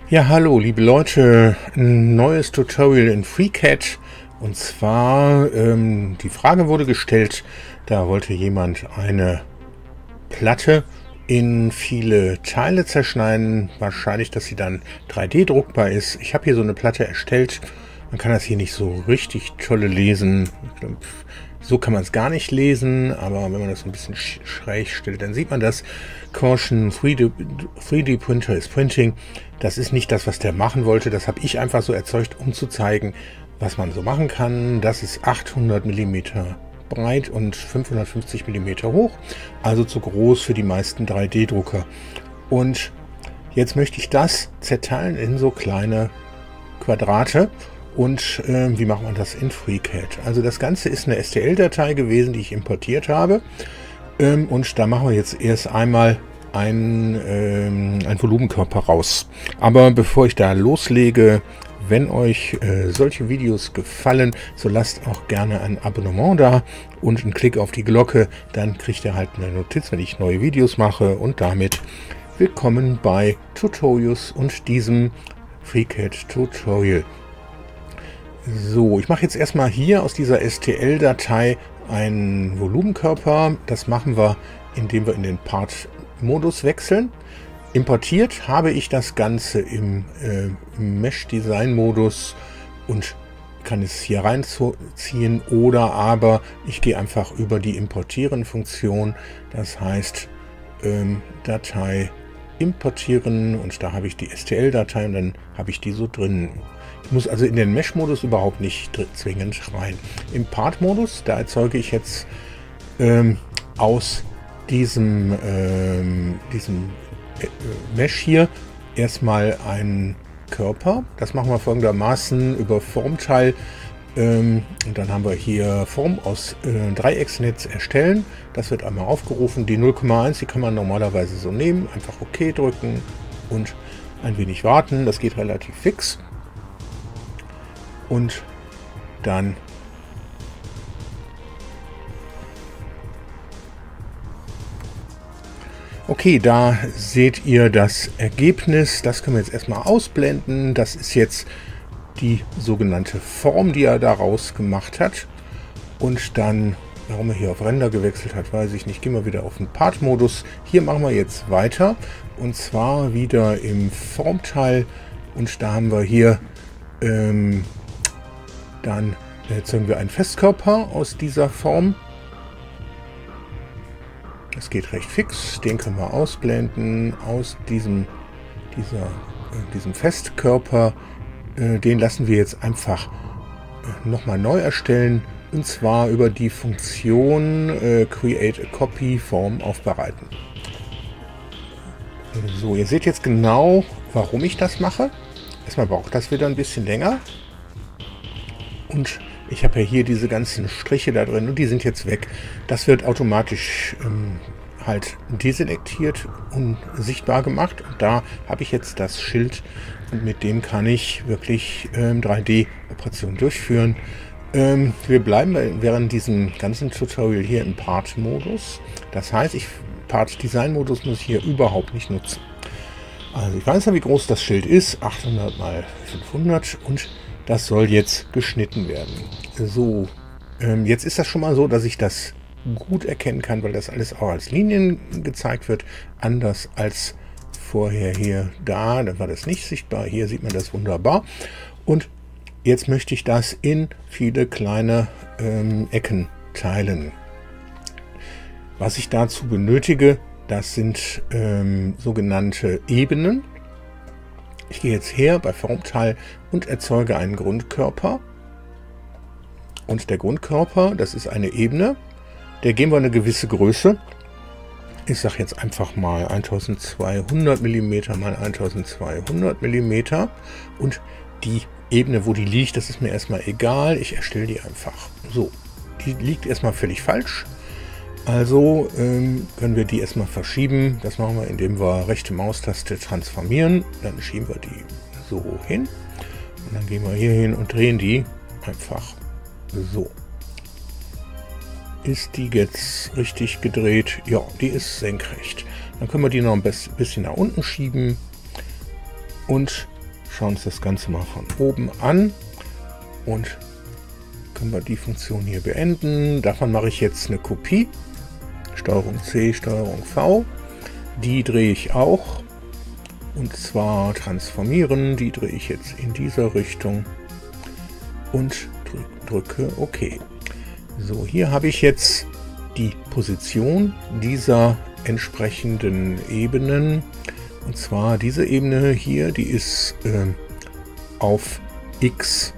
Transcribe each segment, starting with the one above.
Ja, hallo liebe Leute, ein neues Tutorial in FreeCAD, und zwar die Frage wurde gestellt, da wollte jemand eine Platte in viele Teile zerschneiden, wahrscheinlich, dass sie dann 3D druckbar ist. Ich habe hier so eine Platte erstellt, man kann das hier nicht so richtig tolle lesen. So kann man es gar nicht lesen, aber wenn man das ein bisschen schräg stellt, dann sieht man das. Caution, 3D Printer is Printing. Das ist nicht das, was der machen wollte. Das habe ich einfach so erzeugt, um zu zeigen, was man so machen kann. Das ist 800 mm breit und 550 mm hoch, also zu groß für die meisten 3D-Drucker. Und jetzt möchte ich das zerteilen in so kleine Quadrate. Und wie macht man das in FreeCAD? Also das Ganze ist eine STL-Datei gewesen, die ich importiert habe. Und da machen wir jetzt erst einmal ein Volumenkörper raus. Aber bevor ich da loslege, wenn euch solche Videos gefallen, so lasst auch gerne ein Abonnement da und einen Klick auf die Glocke. Dann kriegt ihr halt eine Notiz, wenn ich neue Videos mache. Und damit willkommen bei Tutorials und diesem FreeCAD Tutorial. So, ich mache jetzt erstmal hier aus dieser STL-Datei einen Volumenkörper. Das machen wir, indem wir in den Part-Modus wechseln. Importiert habe ich das Ganze im Mesh-Design-Modus und kann es hier reinziehen, oder aber ich gehe einfach über die Importieren-Funktion. Das heißt, Datei importieren, und da habe ich die STL-Datei und dann habe ich die so drin. Ich muss also in den Mesh-Modus überhaupt nicht zwingend rein. Im Part-Modus, da erzeuge ich jetzt aus diesem Mesh hier erstmal einen Körper. Das machen wir folgendermaßen über Formteil. Und dann haben wir hier Form aus Dreiecksnetz erstellen. Das wird einmal aufgerufen. Die 0,1, die kann man normalerweise so nehmen. Einfach OK drücken und ein wenig warten. Das geht relativ fix. Und dann okay, da seht ihr das Ergebnis. Das können wir jetzt erstmal ausblenden. Das ist jetzt die sogenannte Form, die er daraus gemacht hat. Und dann, warum er hier auf Render gewechselt hat, weiß ich nicht. Gehen wir wieder auf den Part-Modus. Hier machen wir jetzt weiter. Und zwar wieder im Formteil. Und da haben wir hier dann erzeugen wir einen Festkörper aus dieser Form. Das geht recht fix. Den können wir ausblenden. Aus diesem Festkörper. Den lassen wir jetzt einfach nochmal neu erstellen. Und zwar über die Funktion Create a Copy Form aufbereiten. So, ihr seht jetzt genau, warum ich das mache. Erstmal braucht das wieder ein bisschen länger. Und ich habe ja hier diese ganzen Striche da drin und die sind jetzt weg. Das wird automatisch halt deselektiert und sichtbar gemacht. Und da habe ich jetzt das Schild und mit dem kann ich wirklich 3D-Operationen durchführen. Wir bleiben während diesem ganzen Tutorial hier im Part-Modus. Das heißt, Part-Design-Modus muss ich hier überhaupt nicht nutzen. Also ich weiß ja, wie groß das Schild ist. 800 mal 500 und das soll jetzt geschnitten werden. So, jetzt ist das schon mal so, dass ich das gut erkennen kann, weil das alles auch als Linien gezeigt wird. Anders als vorher hier da war das nicht sichtbar. Hier sieht man das wunderbar. Und jetzt möchte ich das in viele kleine Ecken teilen. Was ich dazu benötige, das sind sogenannte Ebenen. Ich gehe jetzt her bei Formteil und erzeuge einen Grundkörper. Und der Grundkörper, das ist eine Ebene. Der geben wir eine gewisse Größe. Ich sage jetzt einfach mal 1200 mm mal 1200 mm. Und die Ebene, wo die liegt, das ist mir erstmal egal. Ich erstelle die einfach. So, die liegt erstmal völlig falsch. Also können wir die erstmal verschieben. Das machen wir, indem wir rechte Maustaste transformieren. Dann schieben wir die so hin. Und dann gehen wir hier hin und drehen die einfach so. Ist die jetzt richtig gedreht? Ja, die ist senkrecht. Dann können wir die noch ein bisschen nach unten schieben. Und schauen uns das Ganze mal von oben an und können wir die Funktion hier beenden. Davon mache ich jetzt eine Kopie. Steuerung C, Steuerung V. Die drehe ich auch. Und zwar transformieren. Die drehe ich jetzt in dieser Richtung und drücke OK. So, hier habe ich jetzt die Position dieser entsprechenden Ebenen. Und zwar diese Ebene hier, die ist auf X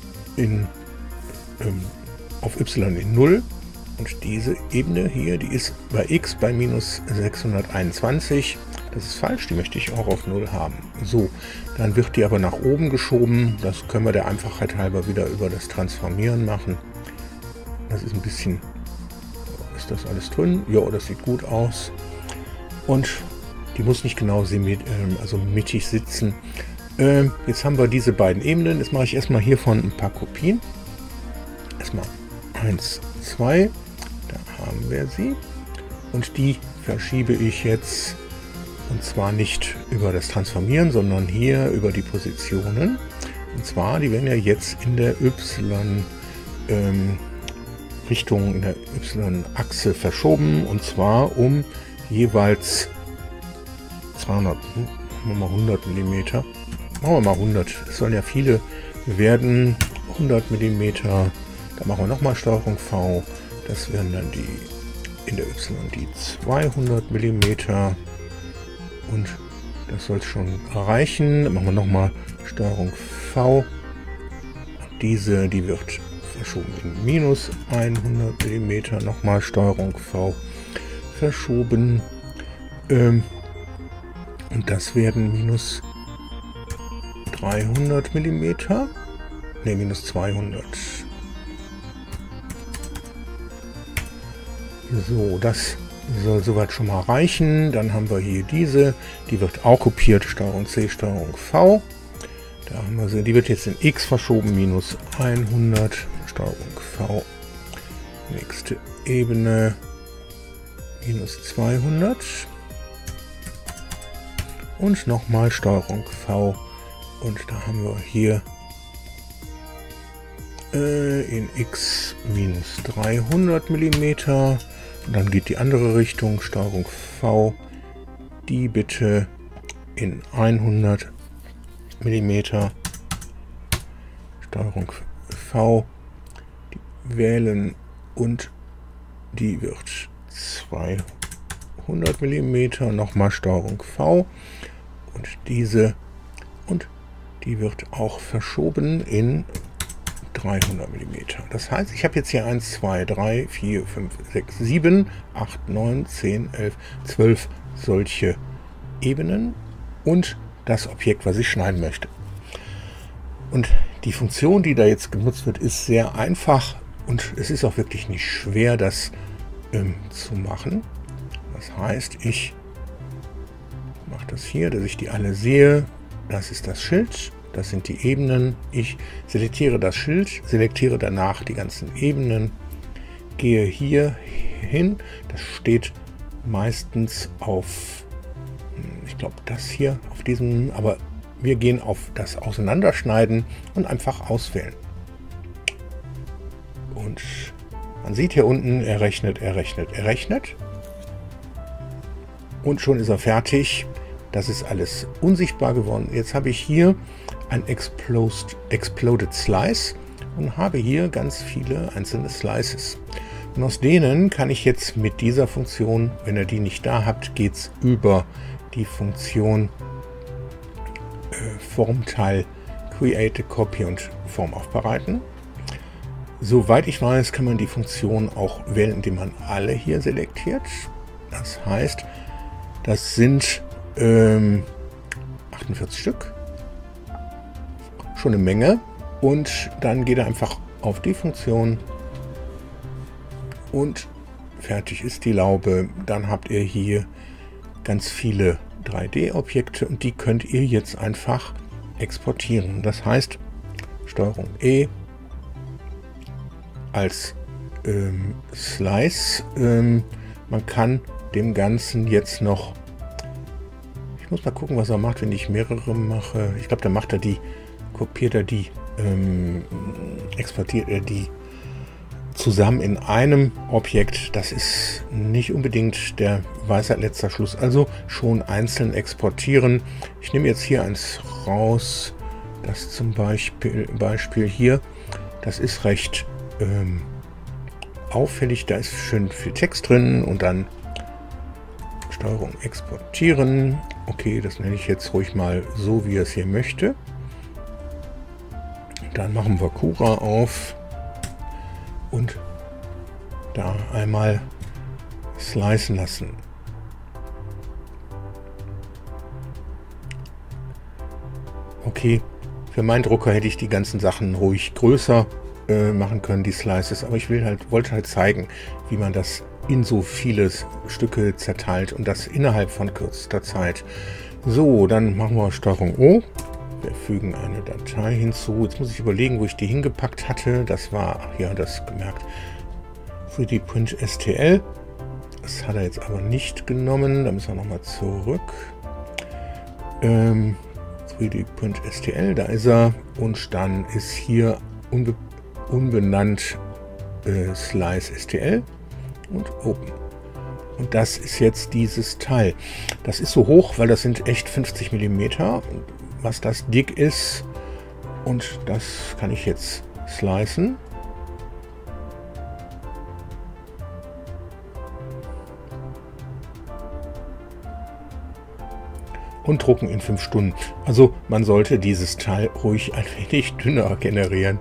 auf Y in 0. Und diese Ebene hier, die ist bei X bei minus 621. Das ist falsch, die möchte ich auch auf 0 haben. So, dann wird die aber nach oben geschoben. Das können wir der Einfachheit halber wieder über das Transformieren machen. Das ist ein bisschen... Ist das alles drin? Ja, das sieht gut aus. Und die muss nicht genau also mittig sitzen. Jetzt haben wir diese beiden Ebenen. Jetzt mache ich erstmal hiervon ein paar Kopien. Erstmal 1, 2. Da haben wir sie. Und die verschiebe ich jetzt. Und zwar nicht über das Transformieren, sondern hier über die Positionen. Und zwar, die werden ja jetzt in der Richtung, in der Y-Achse verschoben. Und zwar um jeweils 200, machen wir mal 100 mm. Machen wir mal 100. Es sollen ja viele werden. 100 mm. Da machen wir nochmal Steuerung V. Das wären dann die in der Y die 200 mm. Und das soll es schon erreichen. Dann machen wir nochmal Steuerung V. Und diese, die wird verschoben in minus 100 mm. Nochmal Steuerung V verschoben. Und das werden minus 300 mm. Ne, minus 200. So, das soll soweit schon mal reichen. Dann haben wir hier diese, die wird auch kopiert, Steuerung C, Steuerung V. Da haben wir sie, die wird jetzt in X verschoben, minus 100, Steuerung V. Nächste Ebene, minus 200. Und nochmal Steuerung V. Und da haben wir hier in X minus 300 mm. Und dann geht die andere Richtung, Steuerung V, die bitte in 100 mm, Steuerung V, die wählen und die wird 200 mm, nochmal Steuerung V und diese und die wird auch verschoben in 300 mm. Das heißt, ich habe jetzt hier 1, 2, 3, 4, 5, 6, 7, 8, 9, 10, 11, 12 solche Ebenen und das Objekt, was ich schneiden möchte. Und die Funktion, die da jetzt genutzt wird, ist sehr einfach und es ist auch wirklich nicht schwer, das zu machen. Das heißt, ich mache das hier, dass ich die alle sehe. Das ist das Schild. Das sind die Ebenen. Ich selektiere das Schild, selektiere danach die ganzen Ebenen, gehe hier hin. Das steht meistens auf, ich glaube das hier, auf diesem, aber wir gehen auf das Auseinanderschneiden und einfach auswählen. Und man sieht hier unten, er rechnet. Und schon ist er fertig. Das ist alles unsichtbar geworden. Jetzt habe ich hier ein Exploded Slice und habe hier ganz viele einzelne Slices. Und aus denen kann ich jetzt mit dieser Funktion, wenn ihr die nicht da habt, geht es über die Funktion Formteil Create a Copy und Form aufbereiten. Soweit ich weiß, kann man die Funktion auch wählen, indem man alle hier selektiert. Das heißt, das sind 48 Stück. Schon eine Menge. Und dann geht er einfach auf die Funktion und fertig ist die Laube. Dann habt ihr hier ganz viele 3D-Objekte und die könnt ihr jetzt einfach exportieren. Das heißt, Steuerung E als Slice. Man kann dem Ganzen jetzt noch, ich muss mal gucken, was er macht, wenn ich mehrere mache. Ich glaube, dann macht er die, kopiert er die, exportiert er die zusammen in einem Objekt. Das ist nicht unbedingt der Weisheit letzter Schluss. Also schon einzeln exportieren. Ich nehme jetzt hier eins raus. Das zum Beispiel hier. Das ist recht auffällig. Da ist schön viel Text drin und dann Steuerung exportieren. Okay, das nenne ich jetzt ruhig mal so, wie er es hier möchte. Dann machen wir Cura auf. Und da einmal slicen lassen. Okay, für meinen Drucker hätte ich die ganzen Sachen ruhig größer machen können, die Slices, aber ich wollte halt zeigen, wie man das in so viele Stücke zerteilt und das innerhalb von kürzester Zeit. So, dann machen wir Steuerung O. Wir fügen eine Datei hinzu. Jetzt muss ich überlegen, wo ich die hingepackt hatte. Das war, ach ja, das gemerkt, 3D-Print-STL. Das hat er jetzt aber nicht genommen. Da müssen wir nochmal zurück. 3D-Print-STL, da ist er. Und dann ist hier unbenannt Slice STL und Open. Und das ist jetzt dieses Teil. Das ist so hoch, weil das sind echt 50 mm. Was das dick ist, und das kann ich jetzt slicen. Und drucken in 5 Stunden. Also man sollte dieses Teil ruhig ein wenig dünner generieren.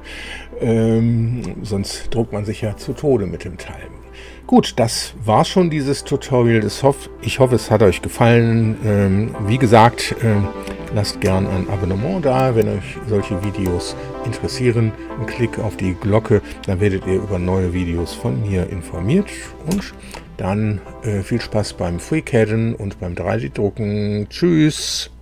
Sonst druckt man sich ja zu Tode mit dem Teil. Gut, das war schon dieses Tutorial. Ich hoffe, es hat euch gefallen. Wie gesagt, lasst gern ein Abonnement da, wenn euch solche Videos interessieren. Ein Klick auf die Glocke, dann werdet ihr über neue Videos von mir informiert. Und dann viel Spaß beim FreeCADen und beim 3D-Drucken. Tschüss!